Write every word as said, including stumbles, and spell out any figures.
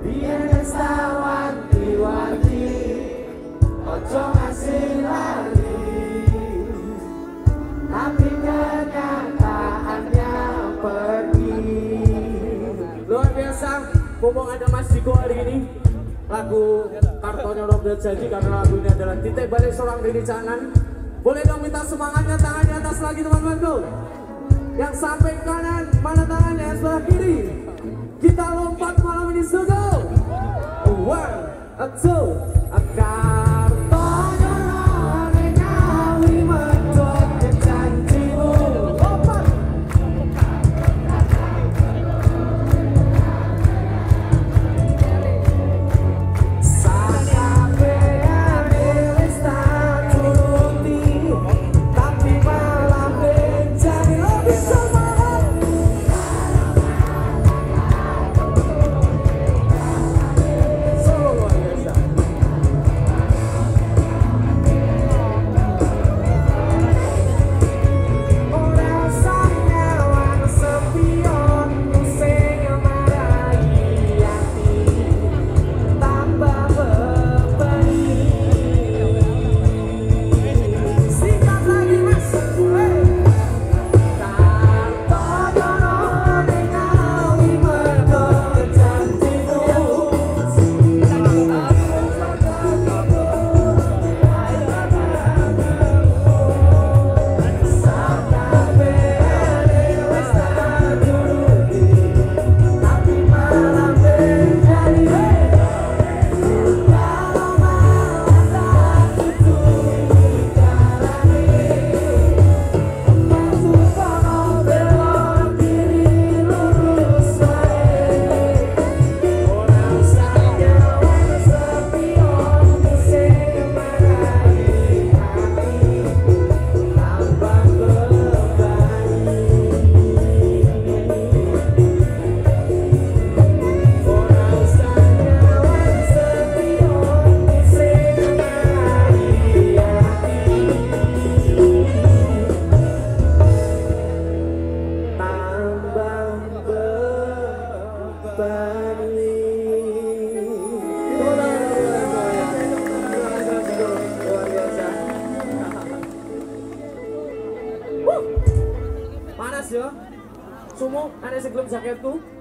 Biar wanti-wanti ojo ngasih lari, tapi kenyataannya pergi. Luar biasa, mumpung ada Mas Jiko hari ini, lagu Kartonya Rob Janji, karena lagu ini adalah titik balik seorang Rini Canan. Boleh dong minta semangatnya, tangan di atas lagi teman-temanku. Yang sampai kanan, mana tangannya, sebelah kiri. Kita lompat malam ini, setuju? One, two, Kartonya ngawi medhot janjimu. Lompat. Panas ya, sumo ada sebelum jaketku.